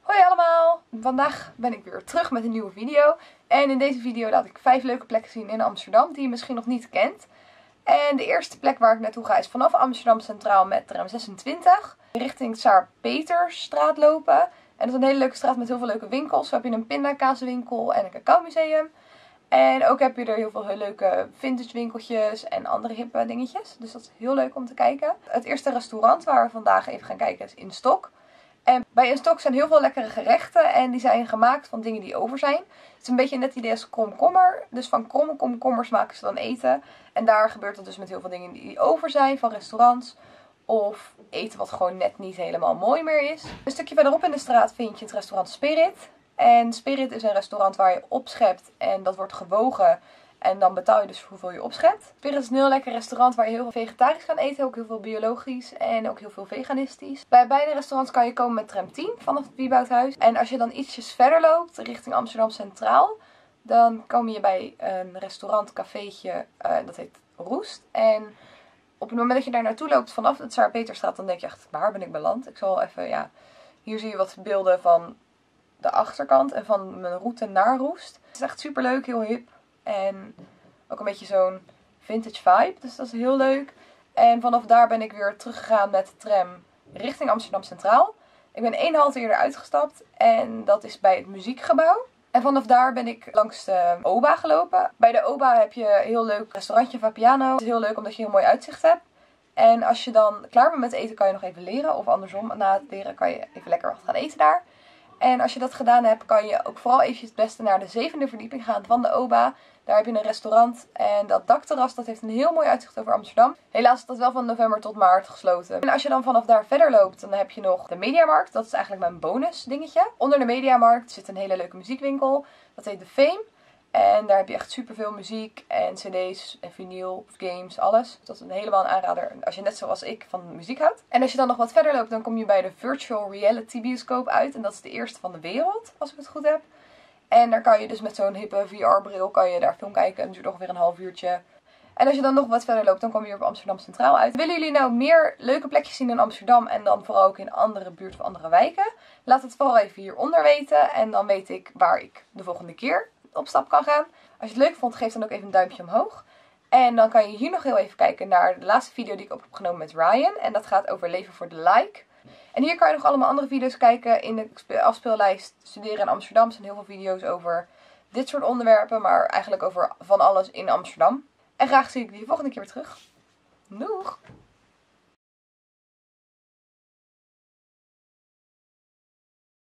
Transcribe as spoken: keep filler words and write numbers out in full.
Hoi allemaal! Vandaag ben ik weer terug met een nieuwe video. En in deze video laat ik vijf leuke plekken zien in Amsterdam die je misschien nog niet kent. En de eerste plek waar ik naartoe ga is vanaf Amsterdam Centraal met tram zesentwintig. Richting Saar Petersstraat lopen. En dat is een hele leuke straat met heel veel leuke winkels. Zo heb je een pindakaaswinkel en een cacaomuseum. En ook heb je er heel veel heel leuke vintage winkeltjes en andere hippe dingetjes. Dus dat is heel leuk om te kijken. Het eerste restaurant waar we vandaag even gaan kijken is In Stok. En bij In Stok zijn heel veel lekkere gerechten en die zijn gemaakt van dingen die over zijn. Het is een beetje net het idee als komkommer. Dus van kromme komkommers maken ze dan eten. En daar gebeurt dat dus met heel veel dingen die over zijn van restaurants. Of eten wat gewoon net niet helemaal mooi meer is. Een stukje verderop in de straat vind je het restaurant Spirit. En Spirit is een restaurant waar je opschept en dat wordt gewogen. En dan betaal je dus voor hoeveel je opschept. Spirit is een heel lekker restaurant waar je heel veel vegetarisch kan eten. Ook heel veel biologisch en ook heel veel veganistisch. Bij beide restaurants kan je komen met tram tien vanaf het Wieboudhuis. En als je dan ietsjes verder loopt richting Amsterdam Centraal. Dan kom je bij een restaurant, cafeetje, uh, dat heet Roest. En op het moment dat je daar naartoe loopt vanaf het Saar Petersstraat, dan denk je echt, waar ben ik beland? Ik zal even, ja, hier zie je wat beelden van de achterkant en van mijn route naar Roest. Het is echt super leuk, heel hip. En ook een beetje zo'n vintage vibe. Dus dat is heel leuk. En vanaf daar ben ik weer teruggegaan met de tram richting Amsterdam Centraal. Ik ben één halte eerder uitgestapt. En dat is bij het muziekgebouw. En vanaf daar ben ik langs de Oba gelopen. Bij de Oba heb je een heel leuk restaurantje Vapiano. Het is heel leuk omdat je een heel mooi uitzicht hebt. En als je dan klaar bent met eten kan je nog even leren. Of andersom, na het leren kan je even lekker wat gaan eten daar. En als je dat gedaan hebt, kan je ook vooral eventjes het beste naar de zevende verdieping gaan van de Oba. Daar heb je een restaurant en dat dakterras, dat heeft een heel mooi uitzicht over Amsterdam. Helaas is dat wel van november tot maart gesloten. En als je dan vanaf daar verder loopt, dan heb je nog de Mediamarkt. Dat is eigenlijk mijn bonus dingetje. Onder de Mediamarkt zit een hele leuke muziekwinkel. Dat heet The Fame. En daar heb je echt superveel muziek en cd's en vinyl, games, alles. Dat is een helemaal een aanrader als je net zoals ik van muziek houdt. En als je dan nog wat verder loopt, dan kom je bij de Virtual Reality Bioscoop uit. En dat is de eerste van de wereld, als ik het goed heb. En daar kan je dus met zo'n hippe V R-bril kan je daar film kijken. En het duurt ongeveer een half uurtje. En als je dan nog wat verder loopt, dan kom je weer op Amsterdam Centraal uit. Willen jullie nou meer leuke plekjes zien in Amsterdam en dan vooral ook in andere buurten of andere wijken? Laat het vooral even hieronder weten. En dan weet ik waar ik de volgende keer op stap kan gaan. Als je het leuk vond, geef dan ook even een duimpje omhoog. En dan kan je hier nog heel even kijken naar de laatste video die ik op heb genomen met Ryan. En dat gaat over leven voor de like. En hier kan je nog allemaal andere video's kijken in de afspeellijst Studeren in Amsterdam. Er zijn heel veel video's over dit soort onderwerpen, maar eigenlijk over van alles in Amsterdam. En graag zie ik jullie de volgende keer weer terug. Doeg!